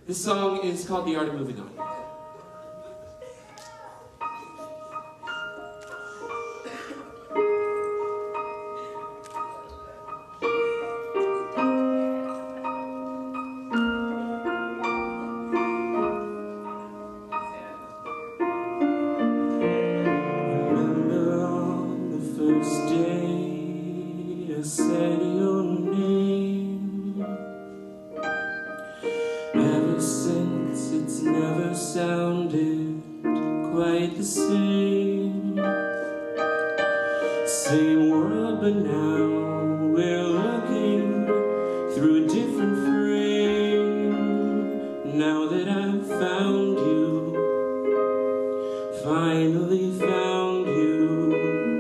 This song is called The Art of Moving On. Remember on the first day I said your name. Ever since it's never sounded quite the same. Same world, but now we're looking through a different frame. Now that I've found you, finally found you,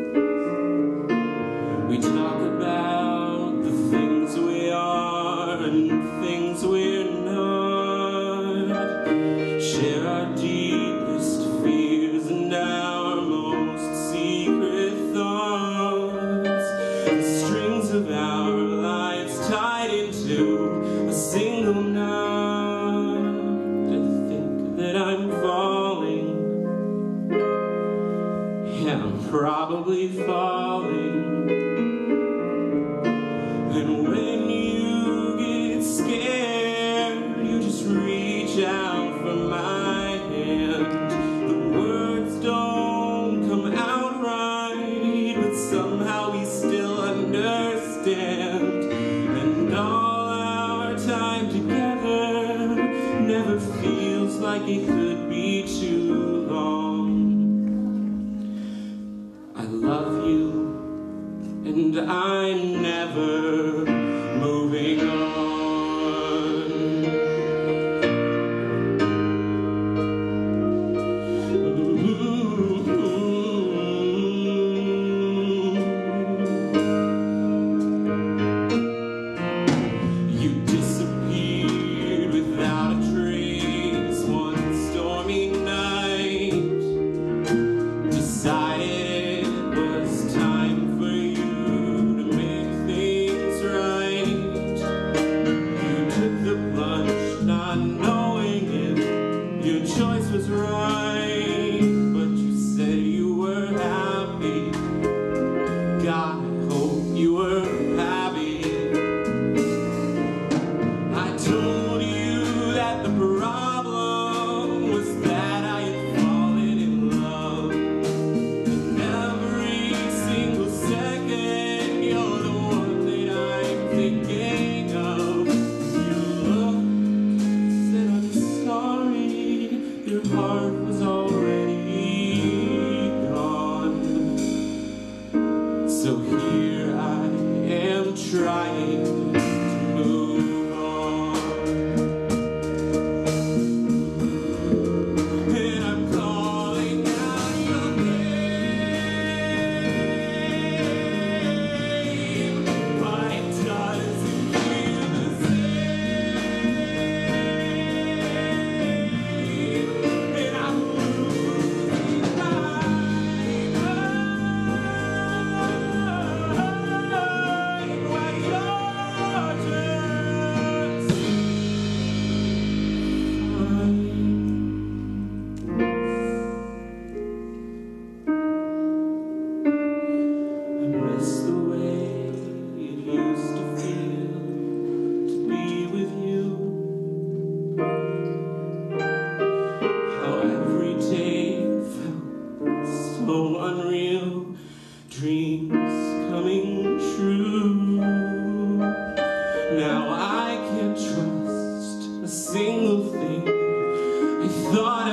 we talk about the things we are and things we're not, share our deepest fears and our most secret thoughts, the strings of our lives tied into a single knot. To think that I'm falling, yeah, I'm probably falling. And when you get scared, you just reach out for my hand. The words don't come out right, but somehow we still understand. And all our time together never feels like it could be too long. I love you, and I'm never moving on. You disappeared without a trace one stormy night. Decided it was time for you to make things right. You took the plunge, not knowing if your choice was right, but you said you were happy. God, I hope you were happy. I told you that the problem was that I had fallen in love. And every single second, you're the one that I'm thinking of. You looked, said I'm sorry, your heart was already gone. So here I am trying to move on. And I'm calling out your name. Why does it feel the same? And I'm losing my mind. Why you're just fine. I miss the way it used to feel to be with you. How every day felt so unreal, dreams coming true. Now I can't trust a single thing I thought